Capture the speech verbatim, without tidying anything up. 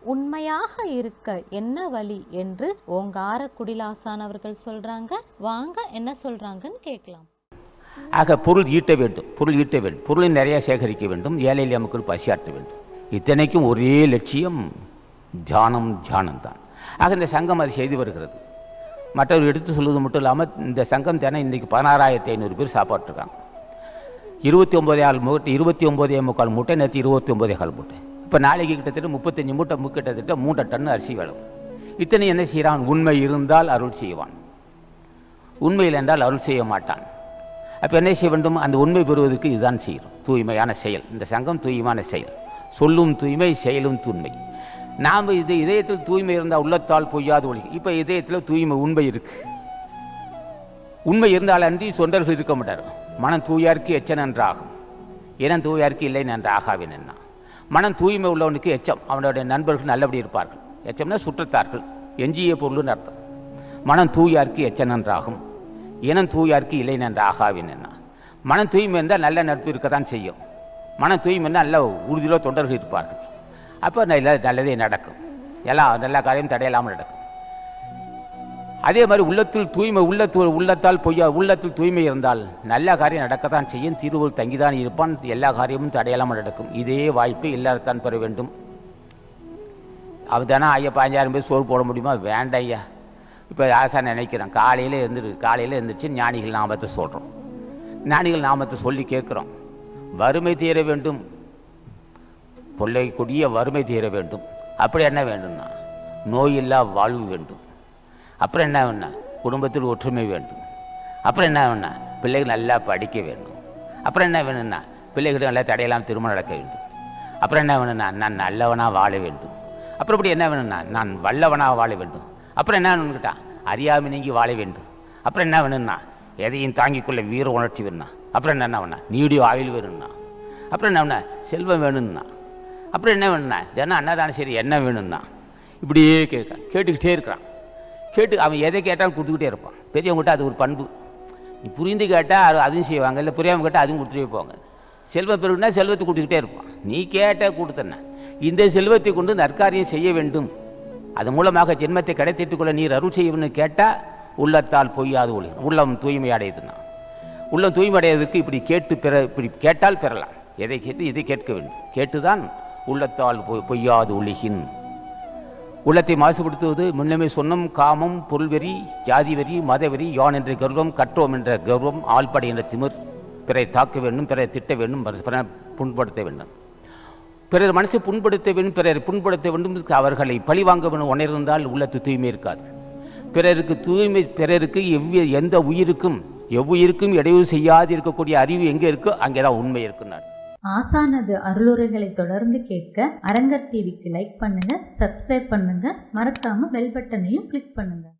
உண்மையாக இருக்க என்ன வழி என்று ஓங்கார குடிலாசான் அவர்கள் சொல்றாங்க. வாங்க என்ன சொல்றாங்கன்னு கேட்கலாம். ஆக பொருள் ஈட்ட வேண்டும், பொருள் ஈட்ட வேண்டும், பொருளை நிறைய சேகரிக்க வேண்டும், ஏழை எளிய மக்கள் பசியாற்ற வேண்டும். இத்தனைக்கும் ஒரே லட்சியம் தியானம், தியானம் தான். ஆக இந்த சங்கம் அது செய்து வருகிறது. மற்றவர் எடுத்து சொல்வது மட்டும் இல்லாமல் இந்த சங்கம் தானே இன்றைக்கி பதினாறாயிரத்தி ஐநூறு பேர் சாப்பாட்டுருக்காங்க. இருபத்தி ஒம்பதே ஆள் மூட்டை இருபத்தி ஒம்போதே முக்கால் மூட்டை நேற்று இருபத்தி ஒம்போதே கால் மூட்டை. இப்போ நாளைக்கு கிட்டத்தட்ட முப்பத்தஞ்சு மூட்டை கிட்டத்தட்ட மூன்றரை டன் அரிசி வேணும். இத்தனை என்ன செய்கிறான்? உண்மை இருந்தால் அருள் செய்வான், உண்மையில் என்றால் அருள் செய்ய மாட்டான். அப்போ என்ன செய்ய வேண்டும்? அந்த உண்மை பெறுவதற்கு இதுதான் செய்யணும், தூய்மையான செயல். இந்த சங்கம் தூய்மையான செயல், சொல்லும் தூய்மை, செயலும் தூய்மை. நாம் இது இதயத்தில் தூய்மை இருந்தால் உள்ளத்தால் பொய்யாது ஒளி. இப்போ இதயத்தில் தூய்மை உண்மை இருக்கு. உண்மை இருந்தால் அன்றி சொந்தர்கள் இருக்க மாட்டார். மனம் தூயாருக்கு எச்சம் நன்றாகும், இனம் தூயாருக்கு இல்லை நன்று ஆகாவின் என்ன. மனம் தூய்மை உள்ளவனுக்கு எச்சம், அவனுடைய நண்பர்கள் நல்லபடி இருப்பார்கள். எச்சம்னா சுற்றத்தார்கள், எஞ்சிய பொருள்னு அர்த்தம். மனம் தூயாருக்கு எச்சம் நன்றாகும், இனம் தூயாருக்கு இல்லை நன்று ஆகாவின் என்ன. மனம் தூய்மை இருந்தால் நல்ல நட்பு இருக்க தான் செய்யும். மனம் தூய்மை இருந்தால் நல்ல உறுதியில் தொண்டர்கள் இருப்பார்கள். அப்போ நல்ல நல்லதே நடக்கும், எல்லாம் நல்ல காரியம் தடையில்லாமல் நடக்கும். அதே மாதிரி உள்ளத்தில் தூய்மை, உள்ளத்து உள்ளத்தால் பொய்யா உள்ளத்தில் தூய்மை இருந்தால் நல்ல காரியம் நடக்கத்தான் செய்யும், திருவள்ளுவர் தங்கிதான் இருப்பான், எல்லா காரியமும் தடையில்லாமல் நடக்கும். இதே வாய்ப்பை எல்லாத்தான் பெற வேண்டும். அவதானே ஐயா பதினஞ்சாயிரம் பேர் சோறு போட முடியுமா? வேண்டாம் ஐயா. இப்போ ஆசா நினைக்கிறேன், காலையில் எழுந்துரு காலையில் எழுந்திரிச்சு ஞானிகள் நாமத்தை சொல்கிறோம், ஞானிகள் நாமத்தை சொல்லி கேட்குறோம். வறுமை தீர வேண்டும், கொள்ளை கொடிய வறுமை தீர வேண்டும். அப்படி என்ன வேண்டும்னா நோயில்லா வாழ்வு வேண்டும். அப்புறம் என்ன வேணும்னா குடும்பத்தில் ஒற்றுமை வேண்டும். அப்புறம் என்ன வேணும்னா பிள்ளைகள் நல்லா படிக்க வேண்டும். அப்புறம் என்ன வேணும்னா பிள்ளைகளுக்கு நல்லா தடையெல்லாம் திருமணம் நடக்க வேண்டும். அப்புறம் என்ன வேணும்னா நான் நல்லவனாக வாழ வேண்டும். அப்புறம் இப்படி என்ன வேணும்னா நான் வல்லவனாக வாழ வேண்டும். அப்புறம் என்ன வேணும்னு கேட்டால் அறியாமை நீங்கி வாழ வேண்டும். அப்புறம் என்ன வேணும்னா எதையும் தாங்கிக்கொள்ள வீர உணர்ச்சி வேணும்னா. அப்புறம் என்ன வேணா நீடியோ ஆயுள் வேணும்னா. அப்புறம் என்ன வேணா செல்வம் வேணும்னா. அப்புறம் என்ன வேணும்னா தினம் அன்னதானம் சரி என்ன வேணும்னா. இப்படியே கேட்க கேட்டுக்கிட்டே இருக்கிறான். கேட்டு அவன் எதை கேட்டாலும் கொடுத்துக்கிட்டே இருப்பான். பெரியவங்ககிட்ட அது ஒரு பண்பு. நீ புரிந்து கேட்டால் அதுவும் செய்வாங்க, இல்லை புரியாமல் கேட்டால் அதுவும் கொடுத்துட்டே போவாங்க. செல்வம் பெருகுனா செல்வத்தை கொடுத்துக்கிட்டே இருப்பான். நீ கேட்ட கொடுத்தன இந்த செல்வத்தை கொண்டு நற்காரியம் செய்ய வேண்டும், அது மூலமாக ஜென்மத்தை கிடைத்திட்டுக் கொள்ள நீர் அருள் செய்யணும்னு கேட்டால் உள்ளத்தால் பொய்யாது ஒளி. உள்ளம் தூய்மை அடையுதுன்னா, உள்ளம் தூய்மை அடைவதற்கு இப்படி கேட்டு பெற, இப்படி கேட்டால் பெறலாம். எதை கேட்டு இதை கேட்க வேண்டும். கேட்டுதான் உள்ளத்தால் பொய் பொய்யாது ஒளிகின். உள்ளத்தை மாசுபடுத்துவது முன்னமே சொன்னம், காமம், பொருள்வெறி, ஜாதி வெறி, மதவெறி, யான் என்ற கர்வம், கற்றோம் என்ற கர்வம், ஆள்படை என்ற திமிர். பிறரை தாக்க வேண்டும், பிறரை திட்ட வேண்டும், பிறரை புண்படுத்த வேண்டும், பிறர் மனசை புண்படுத்த வேண்டும், பிறரை புண்படுத்த வேண்டும், அவர்களை பழிவாங்க வேண்டும். உணர்ந்தால் உள்ளத்து தூய்மை இருக்காது. பிறருக்கு தூய்மை, பிறருக்கு எவ்விய எந்த உயிருக்கும் எவ்வுயிருக்கும் இடையூறு செய்யாது இருக்கக்கூடிய அறிவு எங்கே இருக்கோ அங்கேதான் உண்மை இருக்குன்னார். ஆசானது அருளுரைகளை தொடர்ந்து கேட்க அரங்கர் டிவிக்கு லைக் பண்ணுங்க, சப்ஸ்கிரைப் பண்ணுங்க, மறக்காம பெல் பட்டனையும் கிளிக் பண்ணுங்க.